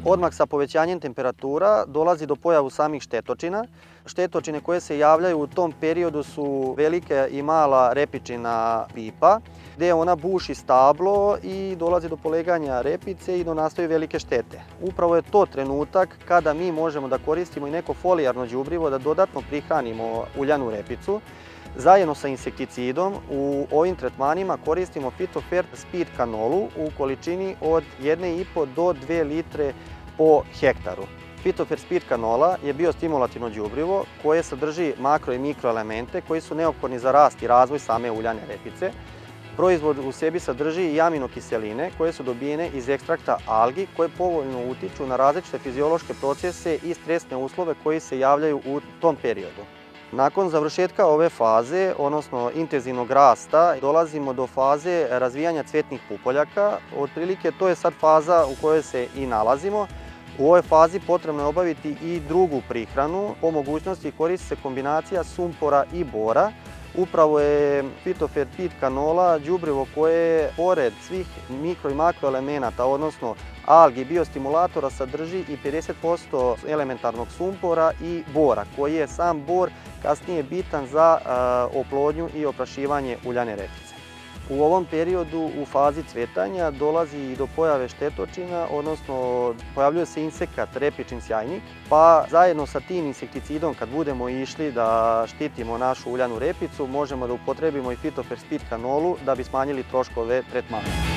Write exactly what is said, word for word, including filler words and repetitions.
Odmah sa povećanjem temperatura dolazi do pojavu samih štetočina. Štetočine koje se javljaju u tom periodu su velika i mala repičina pipa, gdje ona buši stablo i dolazi do poleganja repice i do nastaju velike štete. Upravo je to trenutak kada mi možemo da koristimo i neko folijarno đubrivo da dodatno prihranimo uljanu repicu. Zajedno sa insekticidom u ovim tretmanima koristimo Fitofert Speed kanolu u količini od jedne i po do dve litre po hektaru. Fitofert Speed kanola je biostimulativno đubrivo koje sadrži makro i mikroelemente koji su neophodni za rast i razvoj same uljane repice. Proizvod u sebi sadrži i aminokiseline koje su dobijene iz ekstrakta algi koje povoljno utiču na različite fiziološke procese i stresne uslove koji se javljaju u tom periodu. Nakon završetka ove faze, odnosno intenzivnog rasta, dolazimo do faze razvijanja cvetnih pupoljaka. Otprilike to je sad faza u kojoj se i nalazimo. U ovoj fazi potrebno je obaviti i drugu prihranu. Po mogućnosti koristi se kombinacija sumpora i bora. Upravo je Fitofert Speed kanola đubrivo koje, pored svih mikro i makroelemenata, odnosno algi i biostimulatora, sadrži i pedeset posto elementarnog sumpora i bora, koji je sam bor kasnije bitan za oplodnju i oprašivanje uljane repice. U ovom periodu, u fazi cvetanja, dolazi i do pojave štetočina, odnosno pojavljuje se insekat repičin sjajnik, pa zajedno sa tim insekticidom, kad budemo išli da štitimo našu uljanu repicu, možemo da upotrebimo i Fitofert Speed kanolu da bi smanjili troškove tretmana.